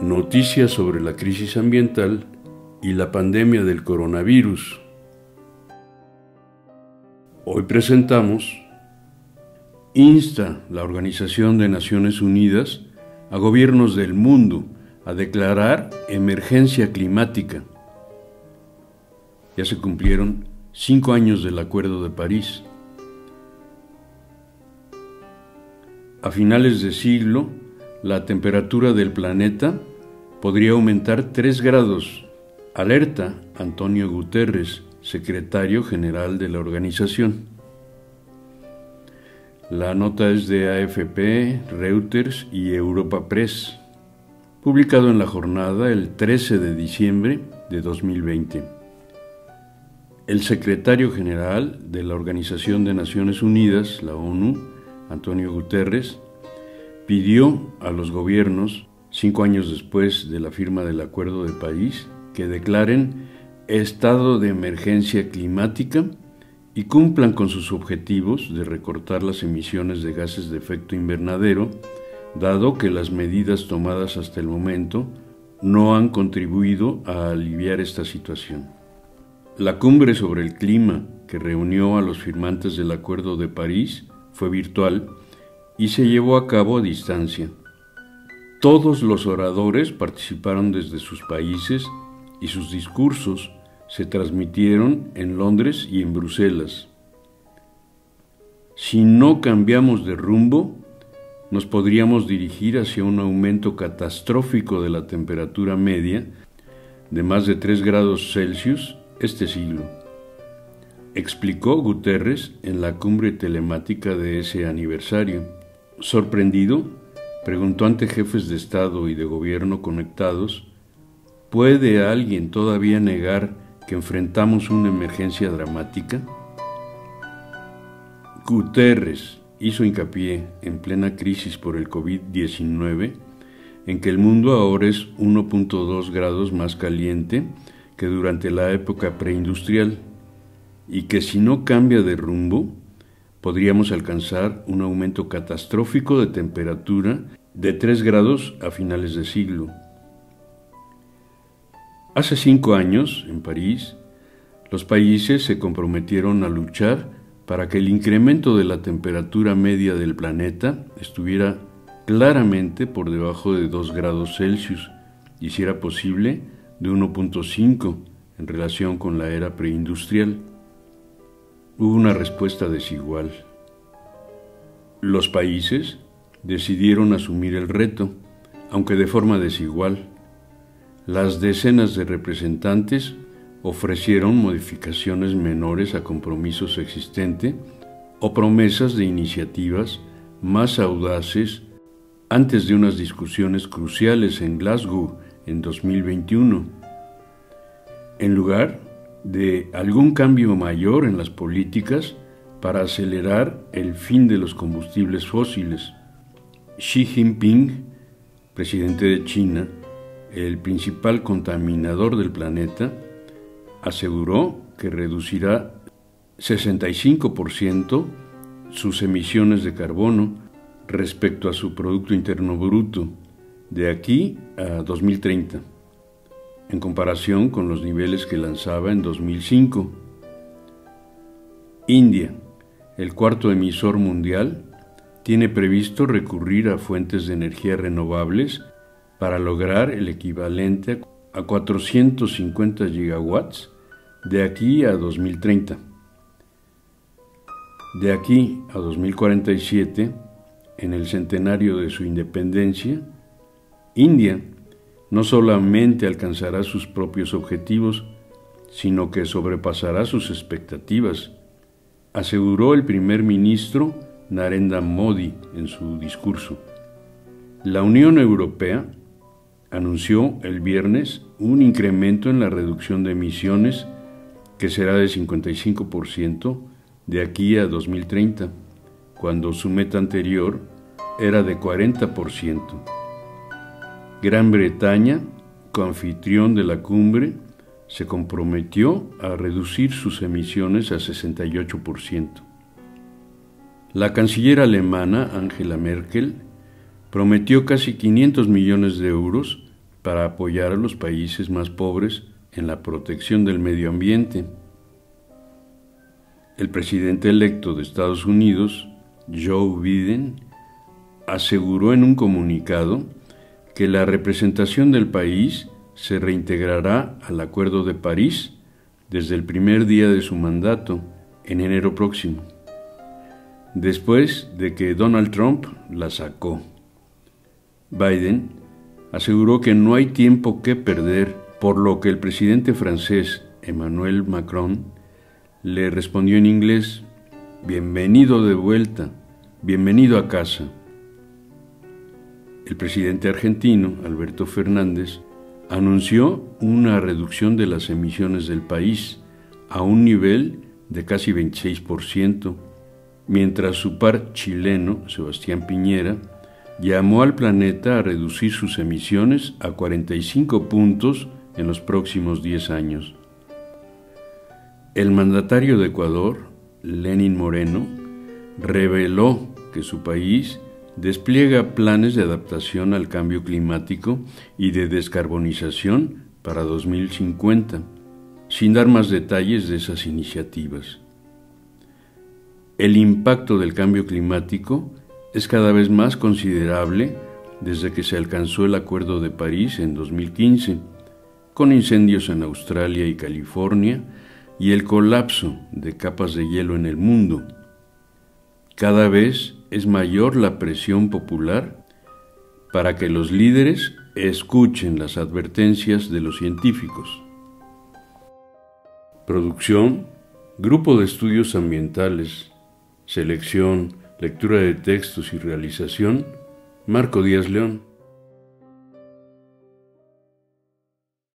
Noticias sobre la crisis ambiental y la pandemia del coronavirus. Hoy presentamos: insta la Organización de Naciones Unidas a gobiernos del mundo a declarar emergencia climática. Ya se cumplieron 5 años del Acuerdo de París. A finales de siglo, la temperatura del planeta podría aumentar 3 grados. Alerta Antonio Guterres, secretario general de la organización. La nota es de AFP, Reuters y Europa Press, publicado en La Jornada el 13 de diciembre de 2020. El secretario general de la Organización de Naciones Unidas, la ONU, Antonio Guterres, pidió a los gobiernos, 5 años después de la firma del Acuerdo de París, que declaren estado de emergencia climática y cumplan con sus objetivos de recortar las emisiones de gases de efecto invernadero, dado que las medidas tomadas hasta el momento no han contribuido a aliviar esta situación. La cumbre sobre el clima, que reunió a los firmantes del Acuerdo de París, fue virtual y se llevó a cabo a distancia. Todos los oradores participaron desde sus países y sus discursos se transmitieron en Londres y en Bruselas. Si no cambiamos de rumbo, nos podríamos dirigir hacia un aumento catastrófico de la temperatura media de más de 3 grados Celsius este siglo, explicó Guterres en la cumbre telemática de ese aniversario. Sorprendido, preguntó ante jefes de Estado y de gobierno conectados: ¿puede alguien todavía negar que enfrentamos una emergencia dramática? Guterres hizo hincapié, en plena crisis por el COVID-19, en que el mundo ahora es 1.2 grados más caliente que durante la época preindustrial y que si no cambia de rumbo, podríamos alcanzar un aumento catastrófico de temperatura de 3 grados a finales de siglo. Hace 5 años, en París, los países se comprometieron a luchar para que el incremento de la temperatura media del planeta estuviera claramente por debajo de 2 grados Celsius y, si era posible, de 1.5 en relación con la era preindustrial. Hubo una respuesta desigual. Los países decidieron asumir el reto, aunque de forma desigual. Las decenas de representantes ofrecieron modificaciones menores a compromisos existentes o promesas de iniciativas más audaces antes de unas discusiones cruciales en Glasgow en 2021. En lugar de algún cambio mayor en las políticas para acelerar el fin de los combustibles fósiles, Xi Jinping, presidente de China, el principal contaminador del planeta, aseguró que reducirá 65% sus emisiones de carbono respecto a su Producto Interno Bruto de aquí a 2030, en comparación con los niveles que lanzaba en 2005. India, el cuarto emisor mundial, tiene previsto recurrir a fuentes de energía renovables para lograr el equivalente a 450 gigawatts de aquí a 2030. De aquí a 2047, en el centenario de su independencia, India no solamente alcanzará sus propios objetivos, sino que sobrepasará sus expectativas, aseguró el primer ministro Narendra Modi en su discurso. La Unión Europea anunció el viernes un incremento en la reducción de emisiones que será de 55% de aquí a 2030, cuando su meta anterior era de 40%. Gran Bretaña, coanfitrión de la cumbre, se comprometió a reducir sus emisiones a 68%. La canciller alemana Angela Merkel prometió casi 500 millones de euros para apoyar a los países más pobres en la protección del medio ambiente. El presidente electo de Estados Unidos, Joe Biden, aseguró en un comunicado que la representación del país se reintegrará al Acuerdo de París desde el primer día de su mandato, en enero próximo, después de que Donald Trump la sacó. Biden aseguró que no hay tiempo que perder, por lo que el presidente francés Emmanuel Macron le respondió en inglés: "Bienvenido de vuelta, bienvenido a casa". El presidente argentino, Alberto Fernández, anunció una reducción de las emisiones del país a un nivel de casi 26%, mientras su par chileno, Sebastián Piñera, llamó al planeta a reducir sus emisiones a 45 puntos en los próximos 10 años. El mandatario de Ecuador, Lenín Moreno, reveló que su país despliega planes de adaptación al cambio climático y de descarbonización para 2050, sin dar más detalles de esas iniciativas. El impacto del cambio climático es cada vez más considerable desde que se alcanzó el Acuerdo de París en 2015, con incendios en Australia y California y el colapso de capas de hielo en el mundo. Cada vez es mayor la presión popular para que los líderes escuchen las advertencias de los científicos. Producción, Grupo de Estudios Ambientales, selección, lectura de textos y realización, Marco Díaz León.